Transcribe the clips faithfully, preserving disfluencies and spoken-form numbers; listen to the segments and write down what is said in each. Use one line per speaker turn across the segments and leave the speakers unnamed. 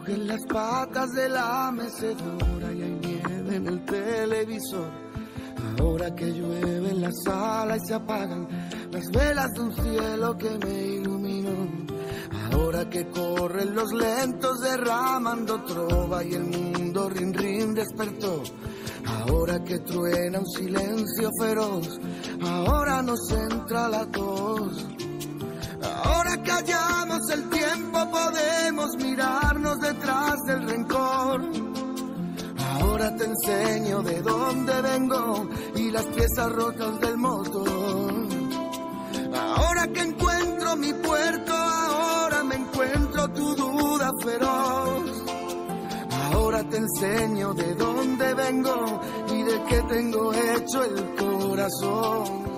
crujen las patas de la mecedora y hay nieve en el televisor. Ahora que llueve en la sala y se apagan las velas de un cielo que me iluminó. Ahora que corren los lentos derramando trova y el mundo rin rin despertó. Ahora que truena un silencio feroz, ahora nos entra la tos. Ahora que hallamos el tiempo podemos mirarnos detrás del rencor. Ahora te enseño de dónde vengo y las piezas rotas del motor. Ahora que encuentro mi puerto, ahora me encuentro tu duda feroz. Ahora te enseño de dónde vengo y de qué tengo hecho el corazón.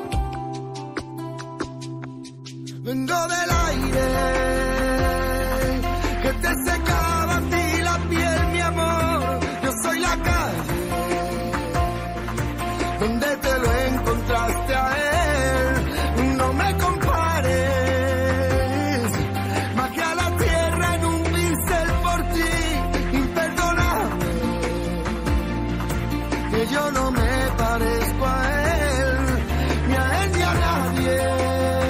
Vengo del aire que te secaba a ti la piel, mi amor. Yo soy la calle donde te lo encontraste a él. No me compares, magia a la tierra en un pincel por ti. Imperdonable que yo no me parezco a él, ni a él ni a nadie.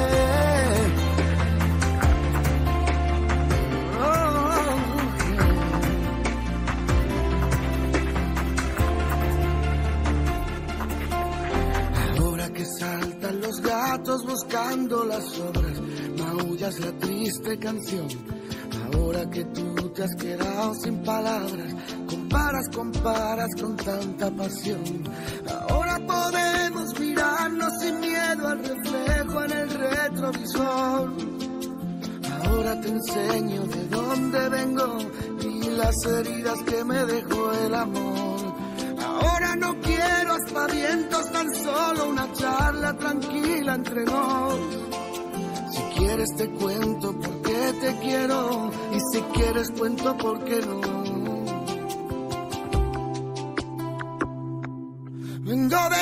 Saltan los gatos buscando las sobras, maullas la triste canción. Ahora que tú te has quedado sin palabras, comparas, comparas con tanta pasión. Ahora podemos mirarnos sin miedo al reflejo en el retrovisor. Ahora te enseño de dónde vengo y las heridas que me dejó el amor. Ahora no quiero aspavientos, tan solo una charla tranquila entre nos. Si quieres te cuento por qué te quiero y si quieres cuento por qué no. Vengo de